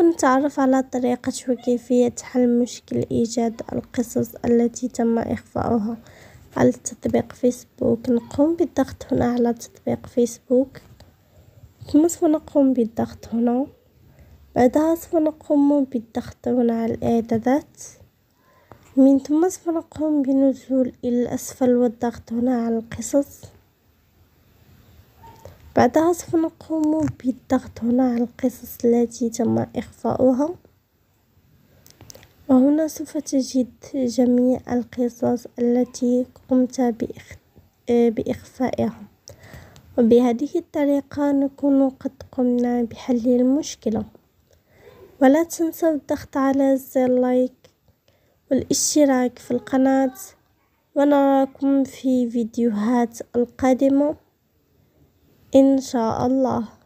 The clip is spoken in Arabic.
نتعرف على طريقة وكيفية حل مشكل إيجاد القصص التي تم إخفاؤها على تطبيق فيسبوك. نقوم بالضغط هنا على تطبيق فيسبوك، ثم سوف نقوم بالضغط هنا. بعدها سوف نقوم بالضغط هنا على الإعدادات، من ثم سوف نقوم بالنزول إلى الأسفل والضغط هنا على القصص. بعدها سوف نقوم بالضغط هنا على القصص التي تم إخفاؤها، وهنا سوف تجد جميع القصص التي قمت بإخفائها. وبهذه الطريقة نكون قد قمنا بحل المشكلة. ولا تنسوا الضغط على زر لايك والاشتراك في القناة، ونراكم في فيديوهات القادمة إن شاء الله.